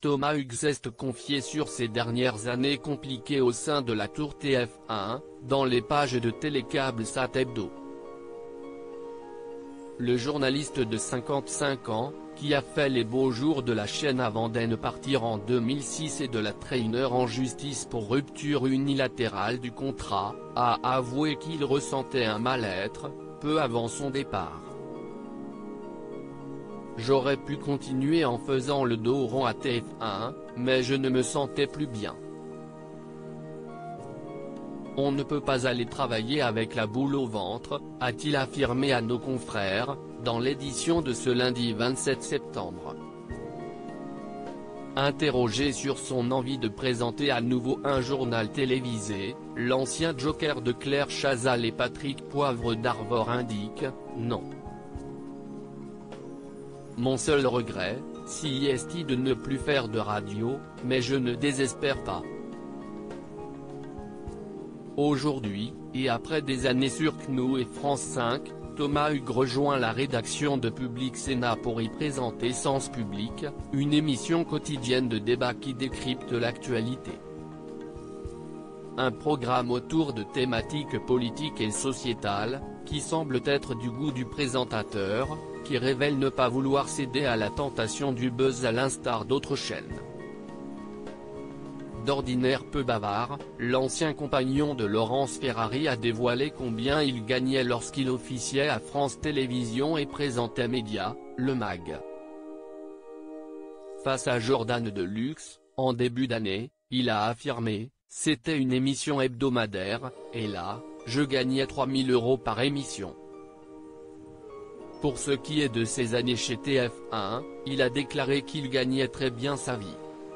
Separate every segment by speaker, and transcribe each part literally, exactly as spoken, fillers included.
Speaker 1: Thomas Hugues s'est confié sur ses dernières années compliquées au sein de la tour T F un, dans les pages de Télécable Sat Hebdo. Le journaliste de cinquante-cinq ans, qui a fait les beaux jours de la chaîne avant d'en partir en deux mille six et de la traîner en justice pour rupture unilatérale du contrat, a avoué qu'il ressentait un mal-être, peu avant son départ. J'aurais pu continuer en faisant le dos rond à T F un, mais je ne me sentais plus bien. On ne peut pas aller travailler avec la boule au ventre, a-t-il affirmé à nos confrères, dans l'édition de ce lundi vingt-sept septembre. Interrogé sur son envie de présenter à nouveau un journal télévisé, l'ancien joker de Claire Chazal et Patrick Poivre d'Arvor indique « Non. Mon seul regret, si est de ne plus faire de radio, mais je ne désespère pas. Aujourd'hui, et après des années sur C N O et France cinq, Thomas Hugues rejoint la rédaction de Public Sénat pour y présenter Sens Public, une émission quotidienne de débat qui décrypte l'actualité. Un programme autour de thématiques politiques et sociétales, qui semble être du goût du présentateur, qui révèle ne pas vouloir céder à la tentation du buzz à l'instar d'autres chaînes. D'ordinaire peu bavard, l'ancien compagnon de Laurence Ferrari a dévoilé combien il gagnait lorsqu'il officiait à France Télévisions et présentait Média, le mag. Face à Jordan Deluxe, en début d'année, il a affirmé « C'était une émission hebdomadaire, et là, je gagnais trois mille euros par émission ». Pour ce qui est de ses années chez T F un, il a déclaré qu'il gagnait très bien sa vie.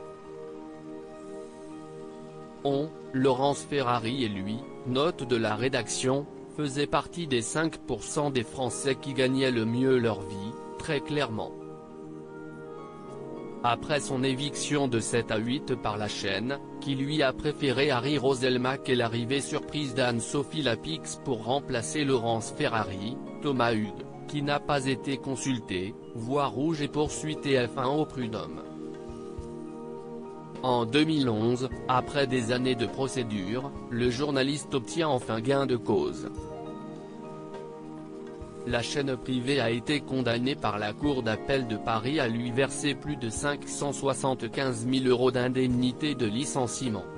Speaker 1: On, Laurence Ferrari et lui, note de la rédaction, faisaient partie des cinq pour cent des Français qui gagnaient le mieux leur vie, très clairement. Après son éviction de sept à huit par la chaîne, qui lui a préféré Harry Roselmack et l'arrivée surprise d'Anne-Sophie Lapix pour remplacer Laurence Ferrari, Thomas Hugues, qui n'a pas été consulté, voit rouge et poursuit T F un au prud'homme. En deux mille onze, après des années de procédure, le journaliste obtient enfin gain de cause. La chaîne privée a été condamnée par la Cour d'appel de Paris à lui verser plus de cinq cent soixante-quinze mille euros d'indemnité de licenciement.